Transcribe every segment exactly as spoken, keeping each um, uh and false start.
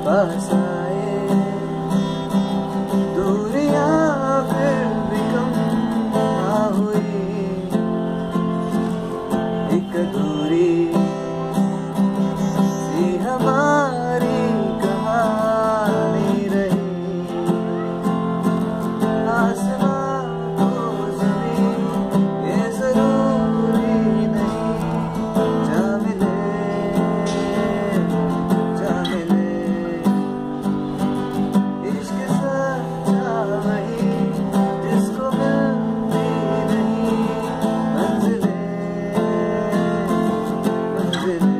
पास आए, दूरियां फिर भी कम ना हुई, एक दूरी सी हमारी कहानी रही। आसमां को ज़मीं ये ज़रूरी नहीं, जा मिले जा मिले, इश्क सच्चा वही जिसको मिलती नहीं मंजिलें मंजिलें।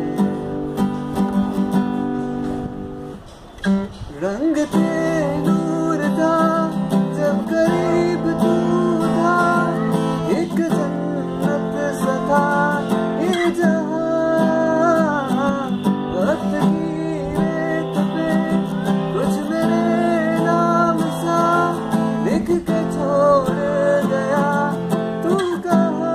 रंग थे नूर था जब करीब तू था, एक जन्नत सा था ये जहां। वक्त की रेत पे कुछ मेरे नाम सा लिख के छोड़ गया तू कहाँ।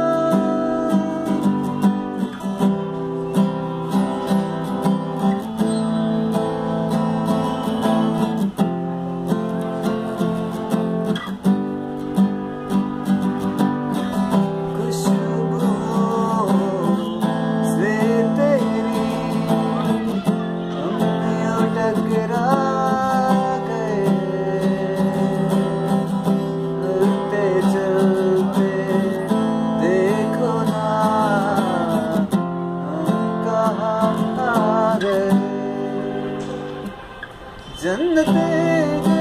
टकरा गए चलते चलते, देखो ना हम कहाँ आ गए। जन्नतें